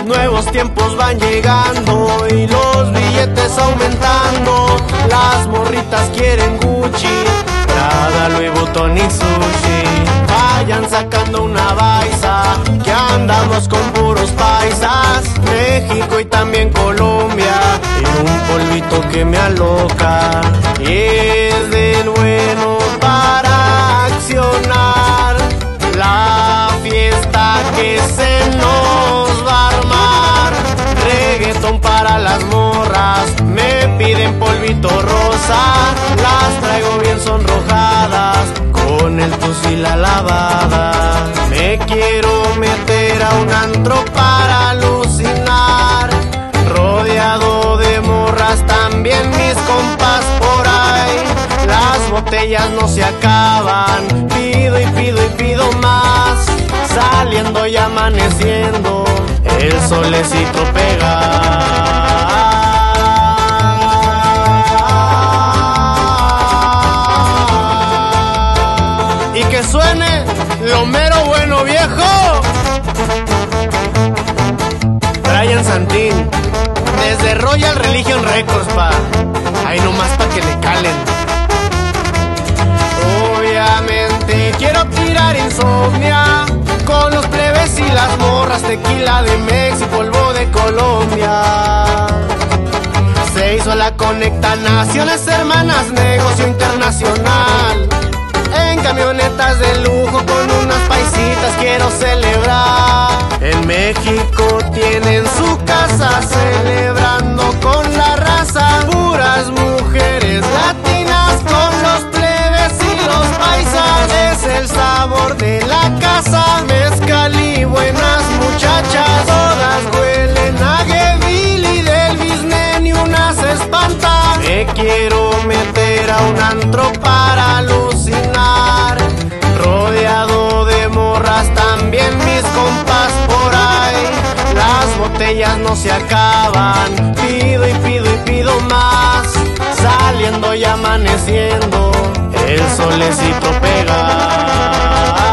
nuevos tiempos van llegando y los billetes aumentando. Las morritas quieren Gucci, Prada, Louis Vuitton y sushi. Vayan sacando una baisa, que andamos con puros paisas. México y también Colombia, y un polvito que me aloca. Y es del bueno para accionar la fiesta que se nos va a armar. Reggaetón para las morras, me piden polvito rosa. Las traigo bien sonrojadas, con el tus y la lavada. Me quiero meter a un antro para alucinar, rodeado de morras, también mis compas por ahí. Las botellas no se acaban, pido y pido y pido más. Saliendo y amaneciendo, el solecito pega. Y que suene lo mero bueno, viejo. Brian Santín, desde Royal Religion Records, pa. Ahí nomás pa' que le calen. Obviamente quiero tirar insomnia con los plebes y las morras, tequila de México, polvo de Colombia. Se hizo la conecta, naciones hermanas, negocio internacional. En camionetas de lujo con unas paisitas quiero celebrar. En México tienen su casa celebrando con la raza. Puras mujeres latinas con los plebes y los paisas. Es el sabor de la casa, mezcal y buenas muchachas. Todas huelen a Guevil y del business ni una se espanta. Me quiero meter a un antro para alucinar, rodeado de morras, también mis compas por ahí. Las botellas no se acaban, pido y pido y pido más. Saliendo y amaneciendo, el solecito pega.